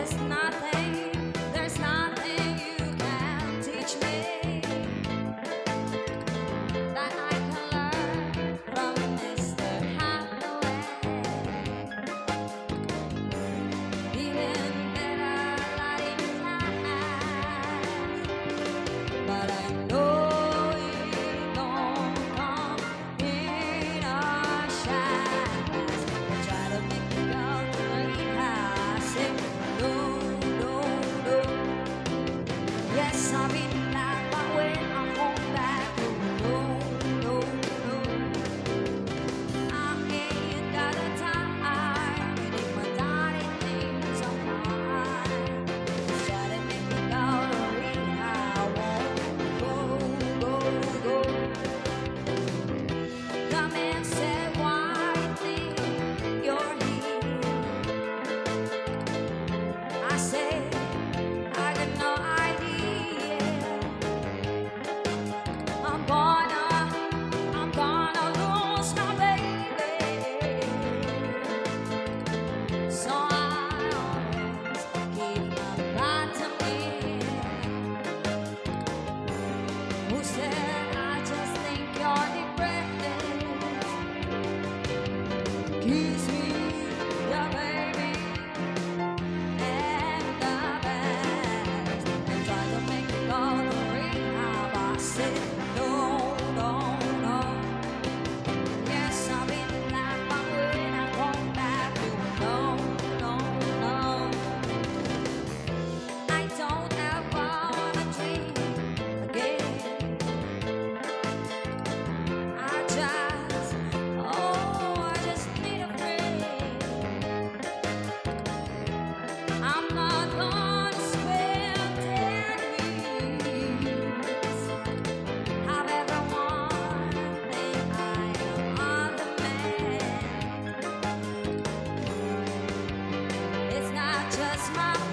there's nothing you can teach me that I can learn from Mr. Hathaway. Even better lighting class, but I know it don't come in a shadows. Try to make me go great. I say no, no, no. Yes, I've been like, but when I hold back, no, no, no. I ain't got the time, and if my darling things are mine, just try to make me go real. I won't go. The man said, why think you're here? I said, I got no idea. I'm gonna lose my baby. So I always keep my bottom in. Who said I just think you're depressed? Kiss me, the baby, and the best. And try to make it go to rehab. I said no, no, no. Yes, I've been like, but when I come back, you no, no, no. I don't ever wanna dream again. I just need a friend. I'm not gonna spend 10 years. Have everyone think I am the man. It's not just my